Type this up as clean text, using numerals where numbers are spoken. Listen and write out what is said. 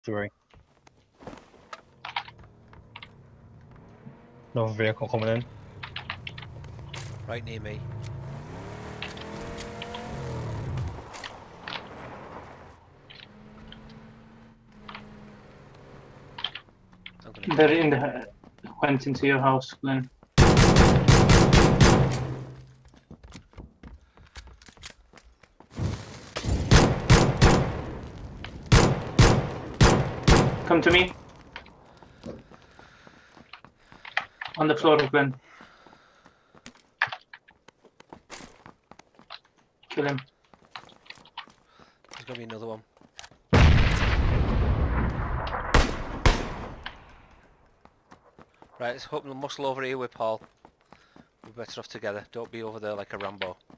3. Another vehicle coming in. Right near me. They're in the went into your house, Glenn. Come to me. On the floor, Glenn. Kill him. There's gonna be another one. Right, let's hope the muscle over here with Paul. We're better off together. Don't be over there like a Rambo.